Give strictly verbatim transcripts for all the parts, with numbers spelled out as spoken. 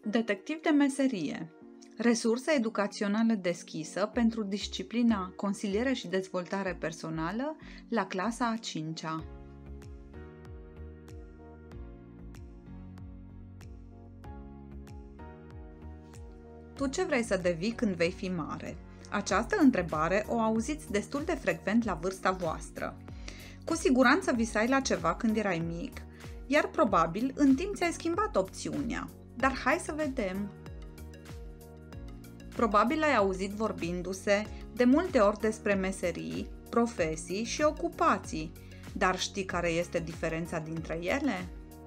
Detectiv de meserie. Resursă educațională deschisă pentru disciplina Consiliere și dezvoltare personală la clasa a cincea. Tu ce vrei să devii când vei fi mare? Această întrebare o auziți destul de frecvent la vârsta voastră. Cu siguranță visai la ceva când erai mic, iar probabil în timp ți-ai schimbat opțiunea. Dar hai să vedem. Probabil ai auzit vorbindu-se de multe ori despre meserii, profesii și ocupații, dar știi care este diferența dintre ele?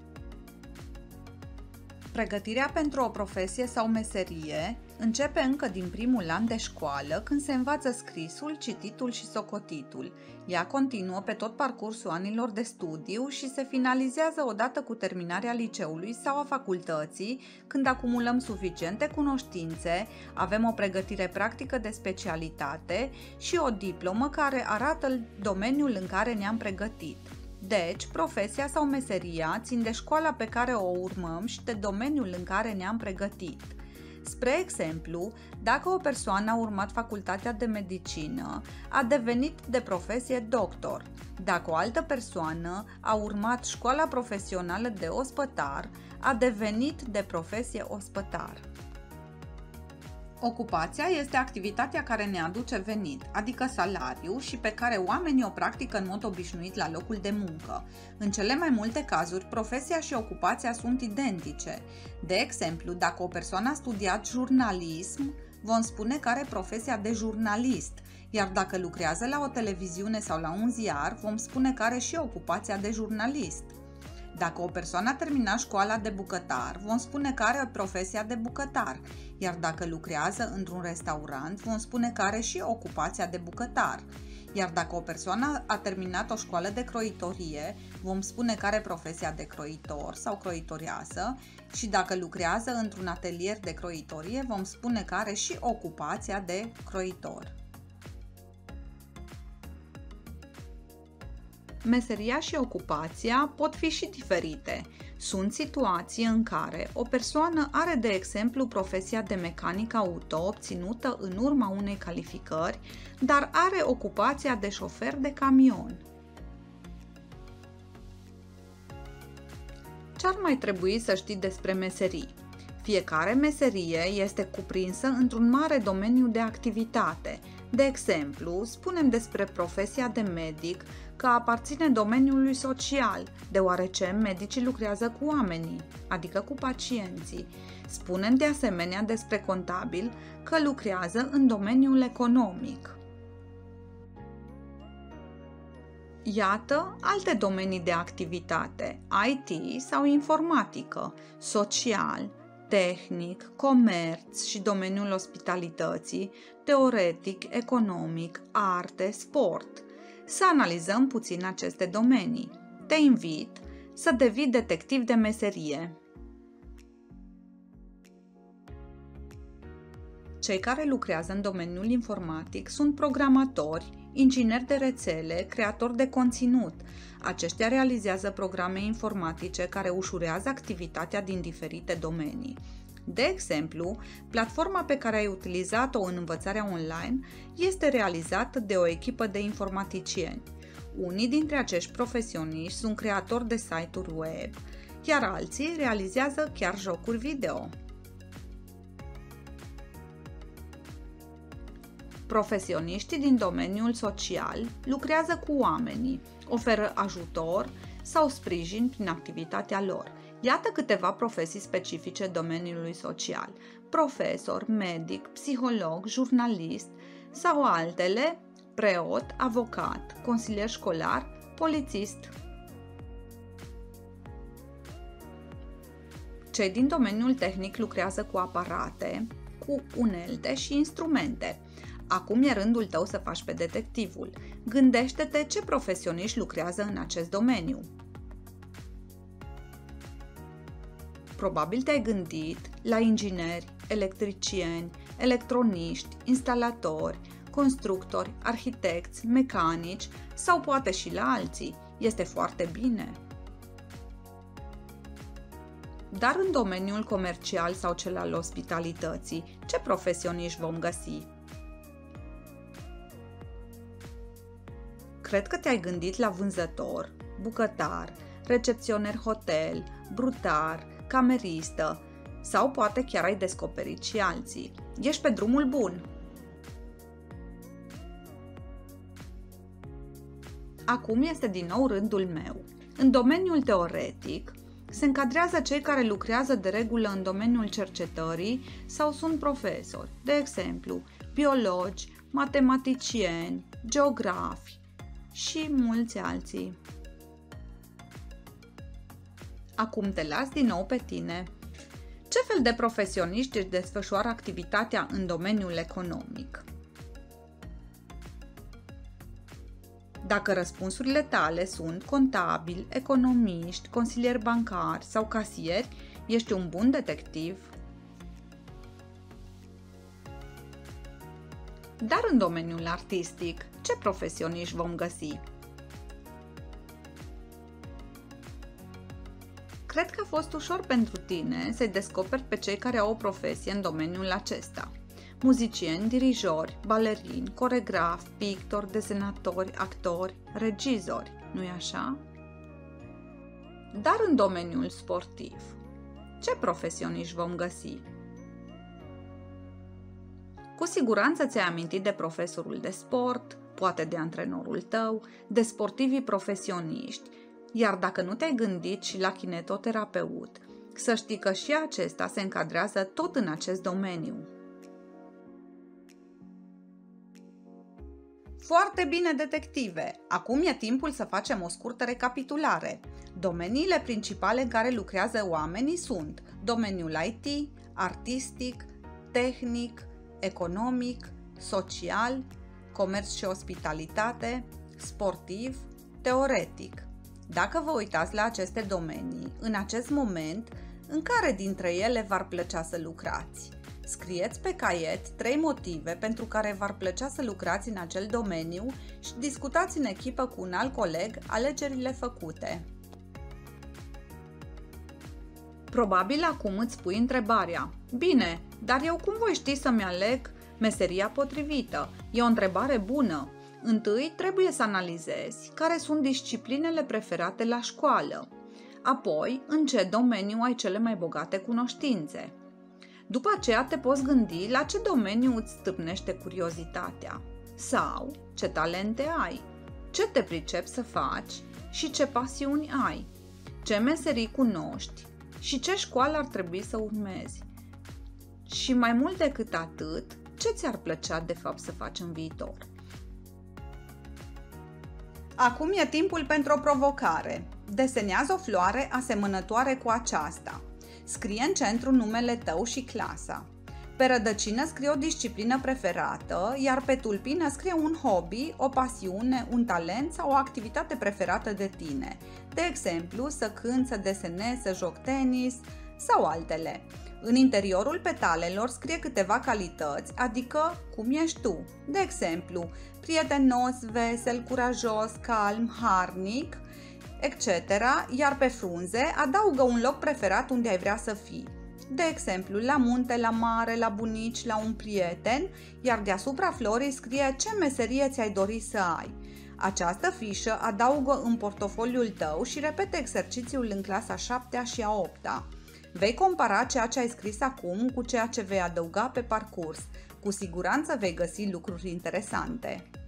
Pregătirea pentru o profesie sau meserie începe încă din primul an de școală, când se învață scrisul, cititul și socotitul. Ea continuă pe tot parcursul anilor de studiu și se finalizează odată cu terminarea liceului sau a facultății, când acumulăm suficiente cunoștințe, avem o pregătire practică de specialitate și o diplomă care arată domeniul în care ne-am pregătit. Deci, profesia sau meseria țin de școala pe care o urmăm și de domeniul în care ne-am pregătit. Spre exemplu, dacă o persoană a urmat facultatea de medicină, a devenit de profesie doctor. Dacă o altă persoană a urmat școala profesională de ospătar, a devenit de profesie ospătar. Ocupația este activitatea care ne aduce venit, adică salariu, și pe care oamenii o practică în mod obișnuit la locul de muncă. În cele mai multe cazuri, profesia și ocupația sunt identice. De exemplu, dacă o persoană a studiat jurnalism, vom spune că are profesia de jurnalist, iar dacă lucrează la o televiziune sau la un ziar, vom spune că are și ocupația de jurnalist. Dacă o persoană a terminat școala de bucătar, vom spune că are profesia de bucătar, iar dacă lucrează într-un restaurant, vom spune că are și ocupația de bucătar. Iar dacă o persoană a terminat o școală de croitorie, vom spune că are profesia de croitor sau croitoriasă, și dacă lucrează într-un atelier de croitorie, vom spune că are și ocupația de croitor. Meseria și ocupația pot fi și diferite. Sunt situații în care o persoană are, de exemplu, profesia de mecanic auto obținută în urma unei calificări, dar are ocupația de șofer de camion. Ce ar mai trebui să știi despre meserii? Fiecare meserie este cuprinsă într-un mare domeniu de activitate. De exemplu, spunem despre profesia de medic că aparține domeniului social, deoarece medicii lucrează cu oamenii, adică cu pacienții. Spunem de asemenea despre contabil că lucrează în domeniul economic. Iată alte domenii de activitate: I T sau informatică, social, tehnic, comerț și domeniul ospitalității, teoretic, economic, arte, sport. Să analizăm puțin aceste domenii. Te invit să devii detectiv de meserie. Cei care lucrează în domeniul informatic sunt programatori, ingineri de rețele, creatori de conținut. Aceștia realizează programe informatice care ușurează activitatea din diferite domenii. De exemplu, platforma pe care ai utilizat-o în învățarea online este realizată de o echipă de informaticieni. Unii dintre acești profesioniști sunt creatori de site-uri web, iar alții realizează chiar jocuri video. Profesioniștii din domeniul social lucrează cu oamenii, oferă ajutor sau sprijin prin activitatea lor. Iată câteva profesii specifice domeniului social: profesor, medic, psiholog, jurnalist sau altele: preot, avocat, consilier școlar, polițist. Cei din domeniul tehnic lucrează cu aparate, cu unelte și instrumente. Acum e rândul tău să faci pe detectivul. Gândește-te ce profesioniști lucrează în acest domeniu. Probabil te-ai gândit la ingineri, electricieni, electroniști, instalatori, constructori, arhitecți, mecanici sau poate și la alții. Este foarte bine. Dar în domeniul comercial sau cel al ospitalității, ce profesioniști vom găsi? Cred că te-ai gândit la vânzător, bucătar, recepționer hotel, brutar, cameristă sau poate chiar ai descoperit și alții. Ești pe drumul bun! Acum este din nou rândul meu. În domeniul teoretic, se încadrează cei care lucrează de regulă în domeniul cercetării sau sunt profesori, de exemplu, biologi, matematicieni, geografi și mulți alții. Acum te las din nou pe tine. Ce fel de profesioniști își desfășoară activitatea în domeniul economic? Dacă răspunsurile tale sunt contabili, economiști, consilieri bancari sau casieri, ești un bun detectiv. Dar în domeniul artistic, ce profesioniști vom găsi? Cred că a fost ușor pentru tine să-i descoperi pe cei care au o profesie în domeniul acesta. Muzicieni, dirijori, balerini, coregrafi, pictori, desenatori, actori, regizori, nu-i așa? Dar în domeniul sportiv, ce profesioniști vom găsi? Cu siguranță ți-ai amintit de profesorul de sport, poate de antrenorul tău, de sportivii profesioniști, iar dacă nu te-ai gândit și la kinetoterapeut, să știi că și acesta se încadrează tot în acest domeniu. Foarte bine, detective! Acum e timpul să facem o scurtă recapitulare. Domeniile principale în care lucrează oamenii sunt domeniul I T, artistic, tehnic, economic, social, comerț și ospitalitate, sportiv, teoretic. Dacă vă uitați la aceste domenii, în acest moment, în care dintre ele v-ar plăcea să lucrați? Scrieți pe caiet trei motive pentru care v-ar plăcea să lucrați în acel domeniu și discutați în echipă cu un alt coleg alegerile făcute. Probabil acum îți pui întrebarea: bine, dar eu cum voi ști să-mi aleg meseria potrivită? E o întrebare bună. Întâi trebuie să analizezi care sunt disciplinele preferate la școală, apoi în ce domeniu ai cele mai bogate cunoștințe. După aceea te poți gândi la ce domeniu îți stârnește curiozitatea sau ce talente ai, ce te pricepi să faci și ce pasiuni ai, ce meserii cunoști și ce școală ar trebui să urmezi. Și mai mult decât atât, ce ți-ar plăcea de fapt să faci în viitor. Acum e timpul pentru o provocare. Desenează o floare asemănătoare cu aceasta. Scrie în centru numele tău și clasa. Pe rădăcină scrie o disciplină preferată, iar pe tulpină scrie un hobby, o pasiune, un talent sau o activitate preferată de tine. De exemplu, să cânți, să desenezi, să joc tenis sau altele. În interiorul petalelor scrie câteva calități, adică cum ești tu. De exemplu, prietenos, vesel, curajos, calm, harnic, et cetera. Iar pe frunze adaugă un loc preferat unde ai vrea să fii. De exemplu, la munte, la mare, la bunici, la un prieten, iar deasupra florii scrie ce meserie ți-ai dori să ai. Această fișă adaugă în portofoliul tău și repete exercițiul în clasa a șaptea și a opta. Vei compara ceea ce ai scris acum cu ceea ce vei adăuga pe parcurs. Cu siguranță vei găsi lucruri interesante.